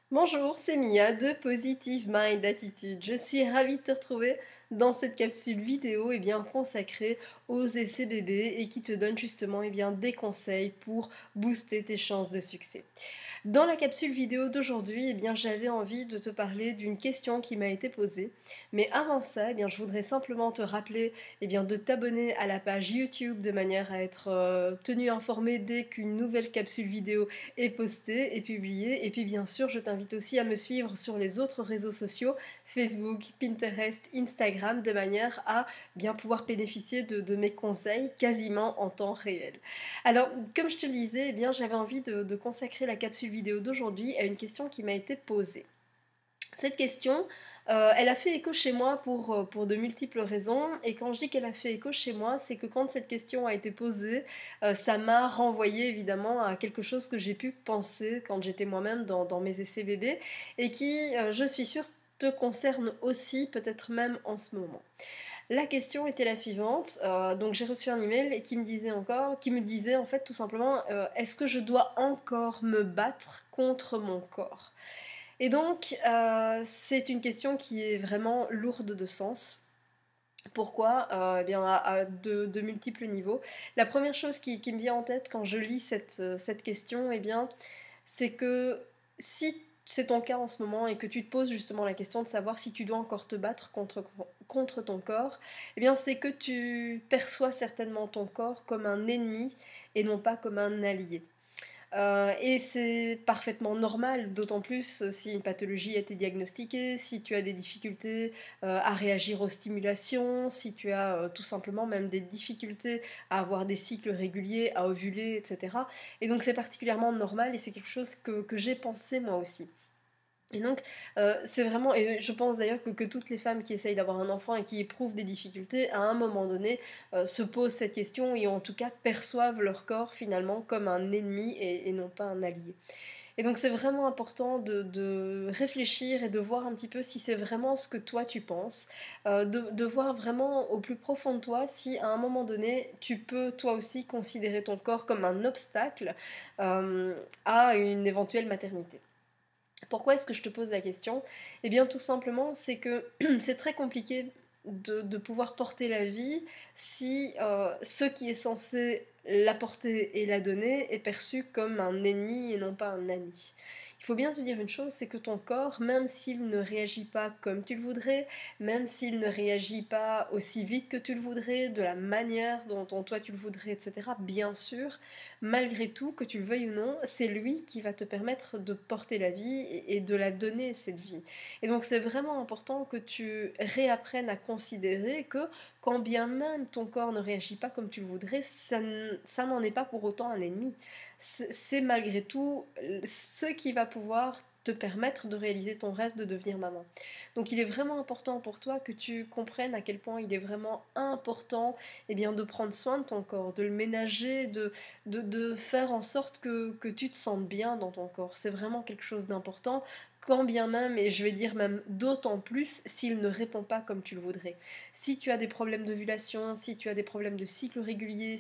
Bonjour, c'est Mia de Positive Mind Attitude. Je suis ravie de te retrouver dans cette capsule vidéo consacrée aux essais bébés et qui te donne justement des conseils pour booster tes chances de succès. Dans la capsule vidéo d'aujourd'hui, j'avais envie de te parler d'une question qui m'a été posée. Mais avant ça, je voudrais simplement te rappeler de t'abonner à la page YouTube de manière à être tenu informé dès qu'une nouvelle capsule vidéo est postée et publiée. Et puis bien sûr, je t'invite aussi à me suivre sur les autres réseaux sociaux, Facebook, Pinterest, Instagram, de manière à bien pouvoir bénéficier de mes conseils quasiment en temps réel. Alors, comme je te le disais, j'avais envie de consacrer la capsule vidéo d'aujourd'hui à une question qui m'a été posée. Cette question, elle a fait écho chez moi pour de multiples raisons. Et quand je dis qu'elle a fait écho chez moi, c'est que quand cette question a été posée, ça m'a renvoyé évidemment à quelque chose que j'ai pu penser quand j'étais moi-même dans mes essais bébés et qui, je suis sûre, te concerne aussi, peut-être même en ce moment. La question était la suivante. Donc j'ai reçu un email qui me disait en fait tout simplement, est-ce que je dois encore me battre contre mon corps? Et donc c'est une question qui est vraiment lourde de sens. Pourquoi? À de multiples niveaux. La première chose qui me vient en tête quand je lis cette question, c'est que si c'est ton cas en ce moment et que tu te poses justement la question de savoir si tu dois encore te battre contre ton corps, c'est que tu perçois certainement ton corps comme un ennemi et non pas comme un allié. Et c'est parfaitement normal, d'autant plus si une pathologie a été diagnostiquée, si tu as des difficultés à réagir aux stimulations, si tu as tout simplement même des difficultés à avoir des cycles réguliers, à ovuler, etc. Et donc c'est particulièrement normal et c'est quelque chose que j'ai pensé moi aussi. Et donc, c'est vraiment, et je pense d'ailleurs que toutes les femmes qui essayent d'avoir un enfant et qui éprouvent des difficultés, à un moment donné, se posent cette question et en tout cas perçoivent leur corps finalement comme un ennemi et non pas un allié. Et donc c'est vraiment important de réfléchir et de voir un petit peu si c'est vraiment ce que toi tu penses, de voir vraiment au plus profond de toi si à un moment donné tu peux toi aussi considérer ton corps comme un obstacle à une éventuelle maternité. Pourquoi est-ce que je te pose la question? Eh bien tout simplement c'est que c'est très compliqué de pouvoir porter la vie si ce qui est censé la porter et la donner est perçu comme un ennemi et non pas un ami. Il faut bien te dire une chose, c'est que ton corps, même s'il ne réagit pas comme tu le voudrais, même s'il ne réagit pas aussi vite que tu le voudrais, de la manière dont toi tu le voudrais, etc., bien sûr, malgré tout, que tu le veuilles ou non, c'est lui qui va te permettre de porter la vie et de la donner, cette vie. Et donc c'est vraiment important que tu réapprennes à considérer que quand bien même ton corps ne réagit pas comme tu le voudrais, ça n'en est pas pour autant un ennemi. C'est malgré tout ce qui va pouvoir te permettre de réaliser ton rêve de devenir maman. Donc il est vraiment important pour toi que tu comprennes à quel point il est vraiment important de prendre soin de ton corps, de le ménager, de faire en sorte que tu te sentes bien dans ton corps. C'est vraiment quelque chose d'important, quand bien même, et je vais dire même d'autant plus, s'il ne répond pas comme tu le voudrais. Si tu as des problèmes d'ovulation, si tu as des problèmes de cycle régulier,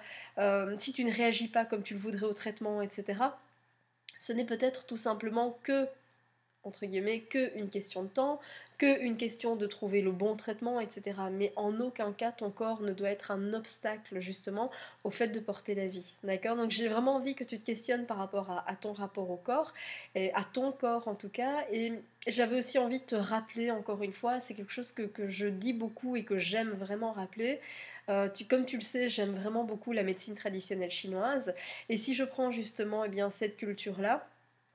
si tu ne réagis pas comme tu le voudrais au traitement, etc., ce n'est peut-être tout simplement que entre guillemets, qu'une question de temps, qu'une question de trouver le bon traitement, etc. Mais en aucun cas, ton corps ne doit être un obstacle, justement, au fait de porter la vie. D'accord? Donc j'ai vraiment envie que tu te questionnes par rapport à ton rapport au corps, et à ton corps en tout cas, et j'avais aussi envie de te rappeler, encore une fois, c'est quelque chose que je dis beaucoup et que j'aime vraiment rappeler. Comme tu le sais, j'aime vraiment beaucoup la médecine traditionnelle chinoise, et si je prends justement cette culture-là,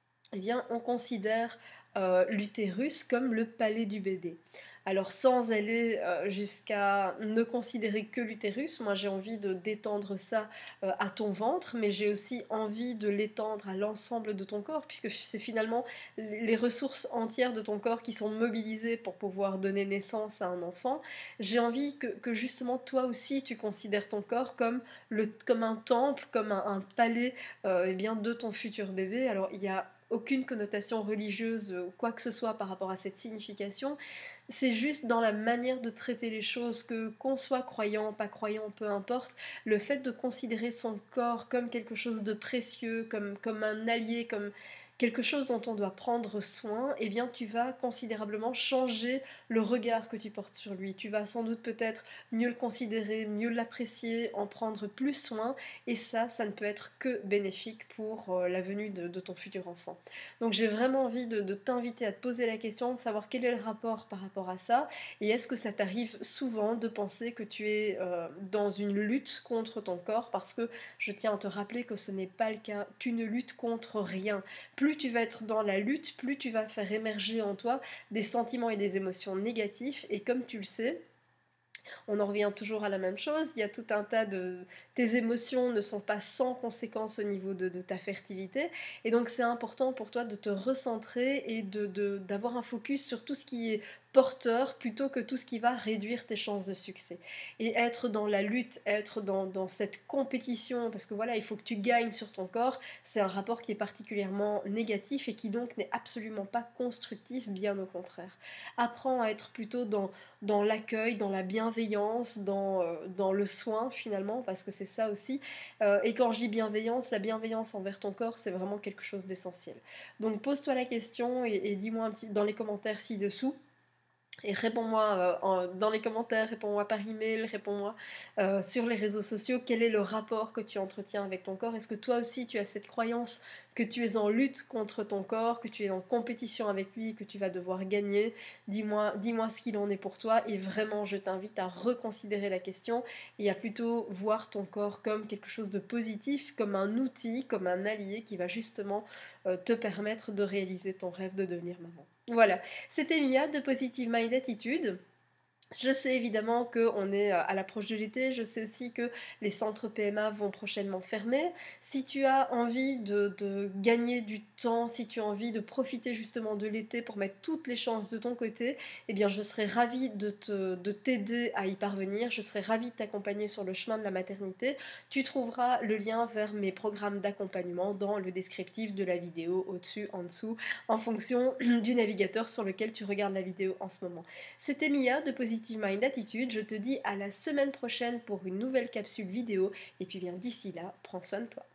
on considère l'utérus comme le palais du bébé. Alors sans aller jusqu'à ne considérer que l'utérus, moi j'ai envie de d'étendre ça à ton ventre, mais j'ai aussi envie de l'étendre à l'ensemble de ton corps, puisque c'est finalement les ressources entières de ton corps qui sont mobilisées pour pouvoir donner naissance à un enfant. J'ai envie que justement toi aussi tu considères ton corps comme un temple, comme un palais de ton futur bébé. Alors il y a aucune connotation religieuse, quoi que ce soit par rapport à cette signification. C'est juste dans la manière de traiter les choses, que qu'on soit croyant, pas croyant, peu importe, le fait de considérer son corps comme quelque chose de précieux, comme un allié, comme quelque chose dont on doit prendre soin, eh bien tu vas considérablement changer le regard que tu portes sur lui. Tu vas sans doute peut-être mieux le considérer, mieux l'apprécier, en prendre plus soin, et ça ne peut être que bénéfique pour la venue de ton futur enfant. Donc j'ai vraiment envie de t'inviter à te poser la question, de savoir quel est le rapport par rapport à ça, et est-ce que ça t'arrive souvent de penser que tu es dans une lutte contre ton corps, parce que je tiens à te rappeler que ce n'est pas le cas, tu ne luttes contre rien. Plus tu vas être dans la lutte, plus tu vas faire émerger en toi des sentiments et des émotions négatifs, et comme tu le sais, on en revient toujours à la même chose, il y a tout un tas de... Tes émotions ne sont pas sans conséquences au niveau de ta fertilité, et donc c'est important pour toi de te recentrer et d'avoir un focus sur tout ce qui est porteur plutôt que tout ce qui va réduire tes chances de succès. Et être dans la lutte, être dans cette compétition, parce que voilà, il faut que tu gagnes sur ton corps, c'est un rapport qui est particulièrement négatif et qui donc n'est absolument pas constructif, bien au contraire. Apprends à être plutôt dans l'accueil, dans la bienveillance, dans le soin finalement, parce que c'est ça aussi. Et quand je dis bienveillance, la bienveillance envers ton corps, c'est vraiment quelque chose d'essentiel. Donc pose-toi la question et dis-moi un petit dans les commentaires ci-dessous. Et réponds-moi dans les commentaires, réponds-moi par email, réponds-moi sur les réseaux sociaux, quel est le rapport que tu entretiens avec ton corps. Est-ce que toi aussi tu as cette croyance que tu es en lutte contre ton corps, que tu es en compétition avec lui, que tu vas devoir gagner? Dis-moi ce qu'il en est pour toi, et vraiment je t'invite à reconsidérer la question et à plutôt voir ton corps comme quelque chose de positif, comme un outil, comme un allié qui va justement te permettre de réaliser ton rêve de devenir maman. Voilà, c'était Mia de Positive Mind Attitude. Je sais évidemment qu'on est à l'approche de l'été, je sais aussi que les centres PMA vont prochainement fermer. Si tu as envie de gagner du temps, si tu as envie de profiter justement de l'été pour mettre toutes les chances de ton côté, eh bien je serais ravie de t'aider à y parvenir, je serais ravie de t'accompagner sur le chemin de la maternité. Tu trouveras le lien vers mes programmes d'accompagnement dans le descriptif de la vidéo, au-dessus, en dessous, en fonction du navigateur sur lequel tu regardes la vidéo en ce moment. C'était Mia de Positive Mind Attitude, je te dis à la semaine prochaine pour une nouvelle capsule vidéo, et puis bien d'ici là, prends soin de toi.